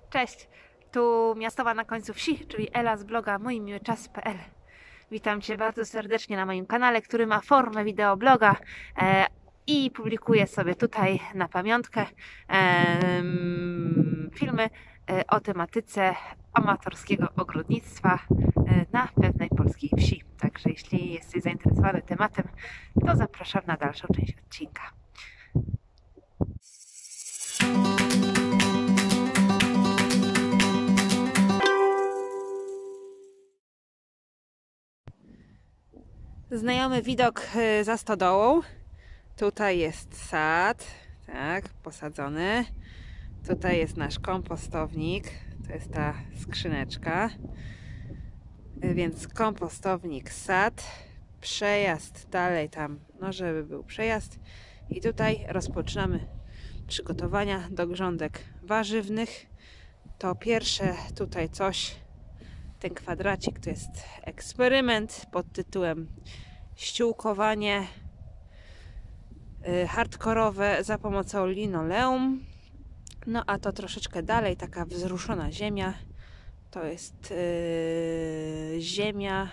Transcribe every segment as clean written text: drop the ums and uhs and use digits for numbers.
Cześć, tu Miastowa na końcu wsi, czyli Ela z bloga moimiłyczas.pl. Witam Cię bardzo serdecznie na moim kanale, który ma formę wideobloga i publikuję sobie tutaj na pamiątkę filmy o tematyce amatorskiego ogrodnictwa na pewnej polskiej wsi. Także jeśli jesteś zainteresowany tematem, to zapraszam na dalszą część odcinka. Znajomy widok za stodołą. Tutaj jest sad, tak, posadzony. Tutaj jest nasz kompostownik. To jest ta skrzyneczka. Więc kompostownik, sad, przejazd dalej tam, no żeby był przejazd. I tutaj rozpoczynamy przygotowania do grządek warzywnych. To pierwsze tutaj coś, ten kwadracik to jest eksperyment pod tytułem ściółkowanie hardkorowe za pomocą linoleum. No a to troszeczkę dalej, taka wzruszona ziemia, to jest ziemia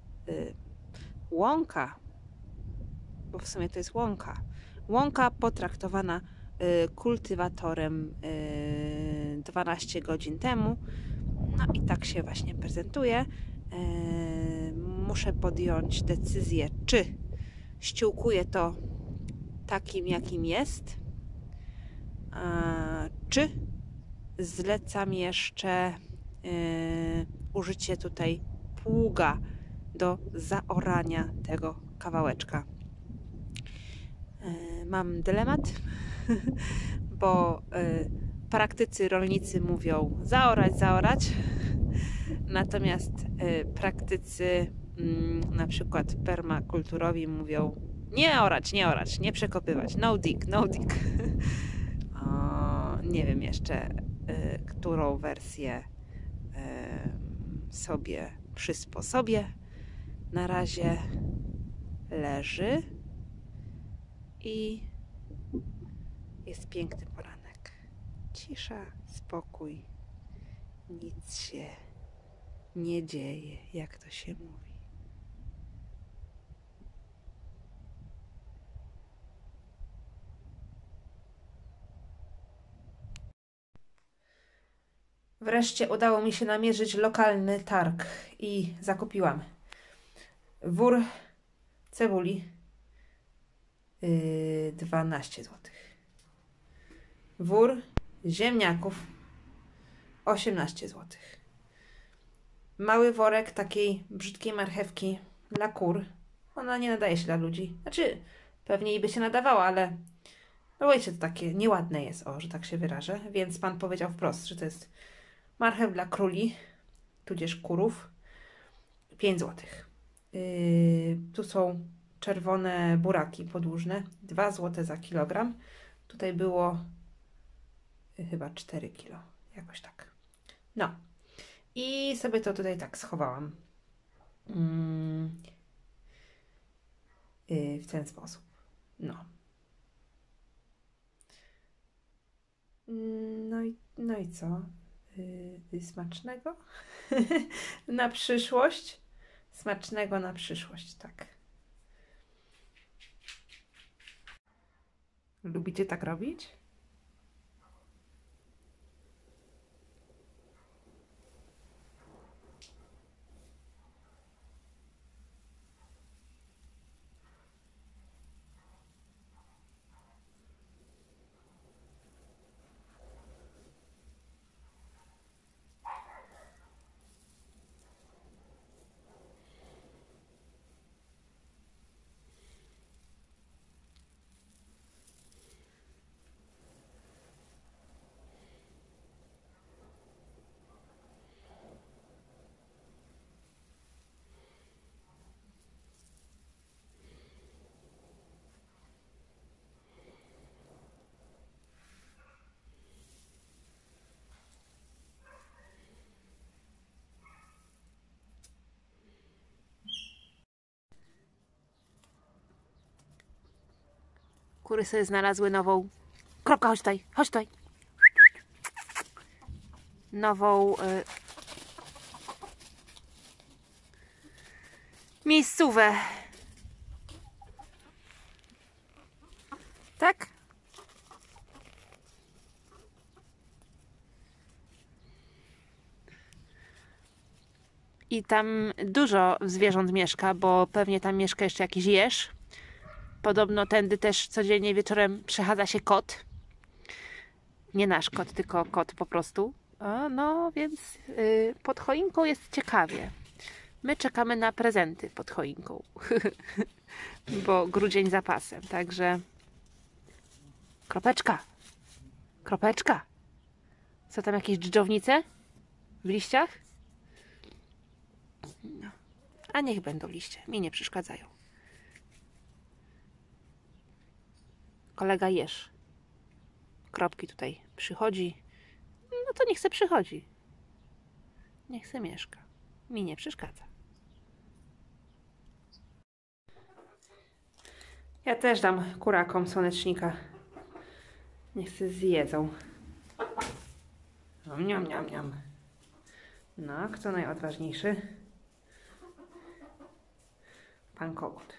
łąka, bo w sumie to jest łąka potraktowana kultywatorem 12 godzin temu. No i tak się właśnie prezentuje. Muszę podjąć decyzję, czy ściółkuję to takim, jakim jest, czy zlecam jeszcze użycie tutaj pługa do zaorania tego kawałeczka. Mam dylemat, bo praktycy rolnicy mówią zaorać, natomiast praktycy na przykład permakulturowi mówią nie orać, nie przekopywać, no dig. Nie wiem jeszcze, którą wersję sobie przysposobię. Na razie leży i jest piękny poranek. Cisza, spokój, nic się nie dzieje, jak to się mówi. Wreszcie udało mi się namierzyć lokalny targ i zakupiłam wór cebuli 12 zł. Wór ziemniaków 18 zł. Mały worek takiej brzydkiej marchewki dla kur. Ona nie nadaje się dla ludzi. Znaczy, pewnie i by się nadawała, ale no wiecie, to takie nieładne jest, że tak się wyrażę. Więc pan powiedział wprost, że to jest marchew dla króli, tudzież kurów. 5 zł. Tu są czerwone buraki podłużne. 2 zł za kilogram. Tutaj było chyba 4 kilo. Jakoś tak. No. I sobie to tutaj tak schowałam. W ten sposób. No. No i co? Smacznego? Na przyszłość? Smacznego na przyszłość, tak. Lubicie tak robić? Kury sobie znalazły nową. Kropka, chodź tutaj, chodź tutaj. nową miejscówę. Tak? I tam dużo zwierząt mieszka, bo pewnie tam mieszka jeszcze jakiś jeż. Podobno tędy też codziennie wieczorem przechadza się kot. Nie nasz kot, tylko kot po prostu. No więc pod choinką jest ciekawie. My czekamy na prezenty pod choinką. Bo grudzień za pasem. Także kropeczka. Kropeczka. Co tam, jakieś dżdżownice w liściach? No. A niech będą liście. Mi nie przeszkadzają. Kolega jeż. Kropki tutaj przychodzi. No to niech se przychodzi. Niech se mieszka. Mi nie przeszkadza. Ja też dam kurakom słonecznika. Niech se zjedzą. Niam, niam, niam. No, kto najodważniejszy? Pan kogut.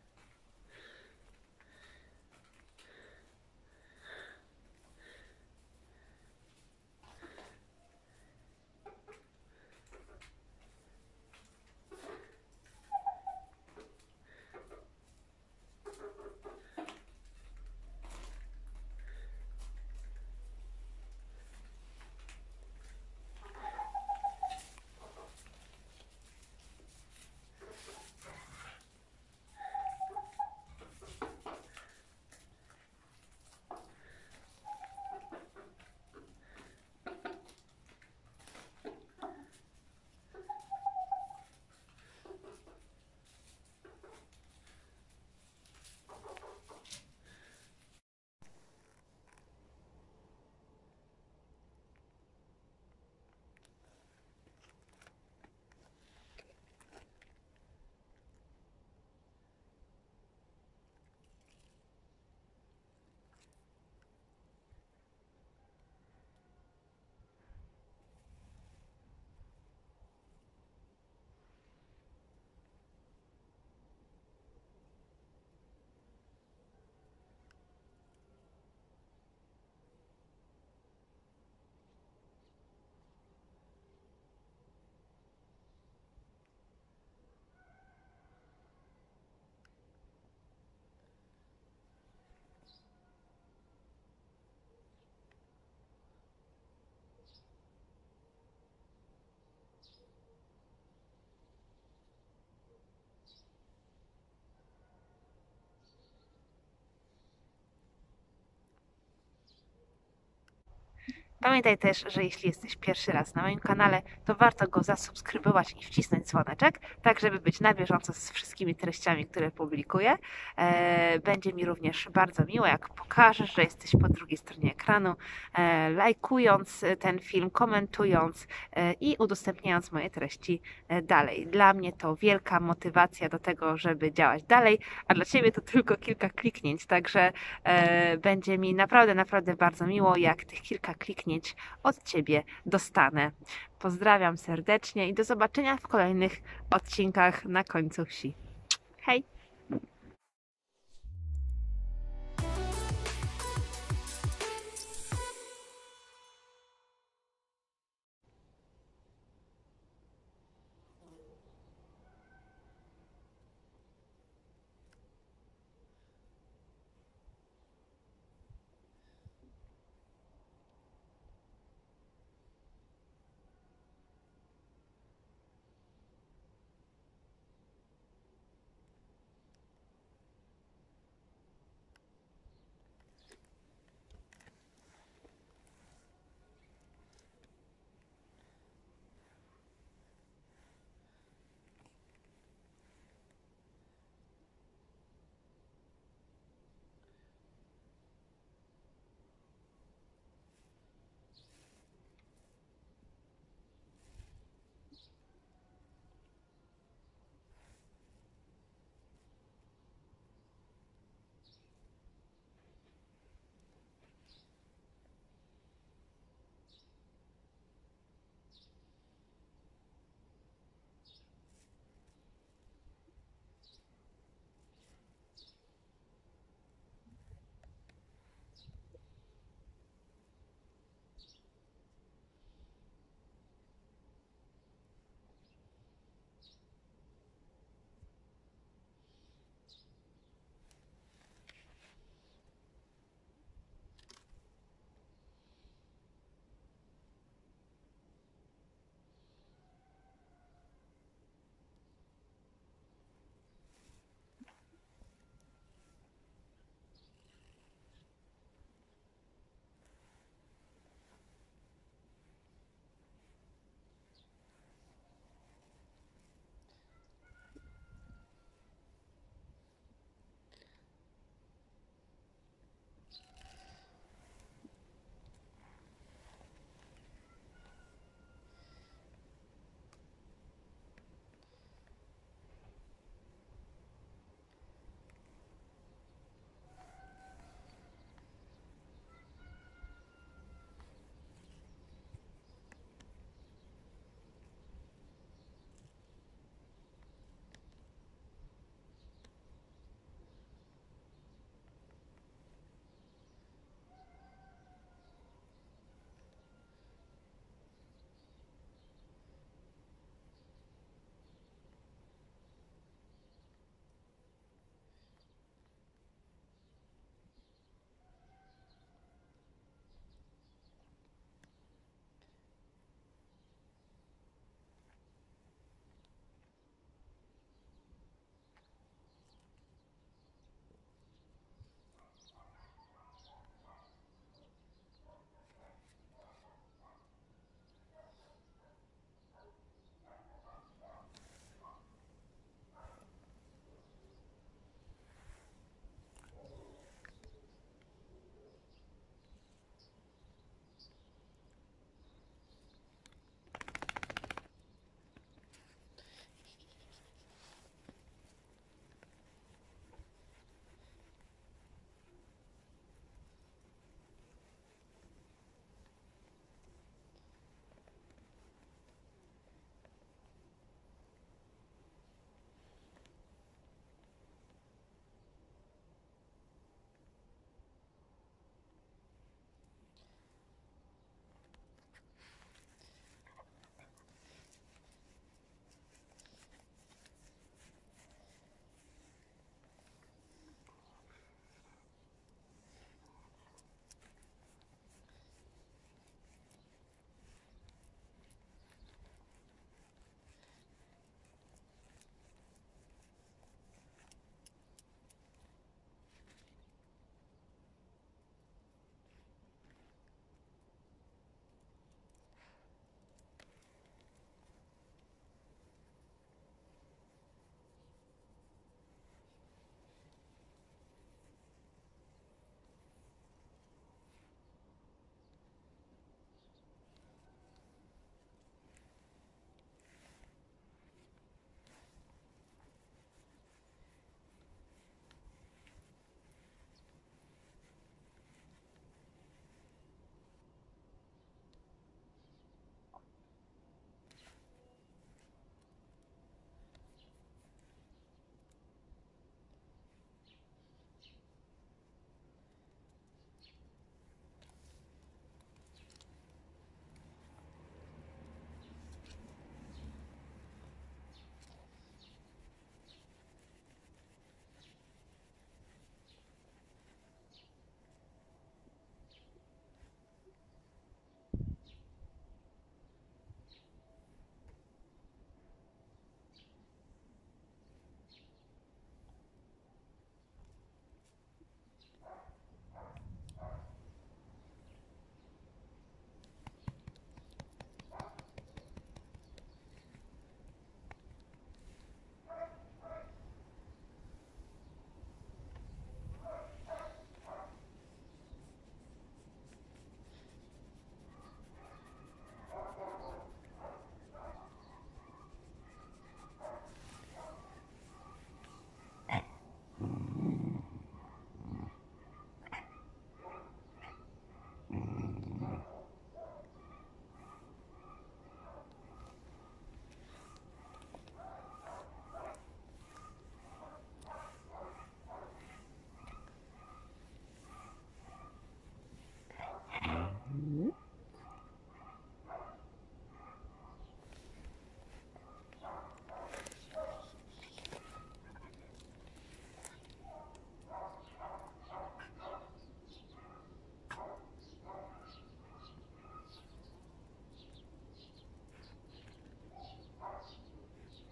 Pamiętaj też, że jeśli jesteś pierwszy raz na moim kanale, to warto go zasubskrybować i wcisnąć dzwoneczek, tak żeby być na bieżąco z wszystkimi treściami, które publikuję. Będzie mi również bardzo miło, jak pokażesz, że jesteś po drugiej stronie ekranu, lajkując ten film, komentując i udostępniając moje treści dalej. Dla mnie to wielka motywacja do tego, żeby działać dalej, a dla Ciebie to tylko kilka kliknięć, także będzie mi naprawdę, naprawdę bardzo miło, jak tych kilka kliknięć od Ciebie dostanę. Pozdrawiam serdecznie i do zobaczenia w kolejnych odcinkach na końcu wsi. Hej!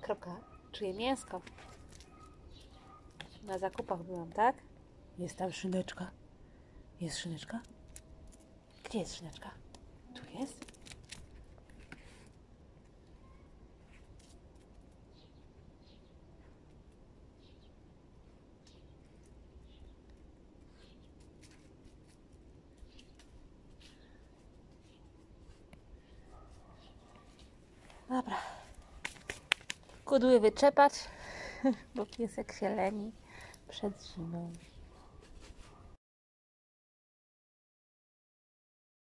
Kropka. Czuję mięsko. Na zakupach byłam, tak? Jest tam szyneczka. Jest szyneczka? Gdzie jest szyneczka? Tu jest? Dobra. Kudły wyczepać, bo piesek się leni przed zimą.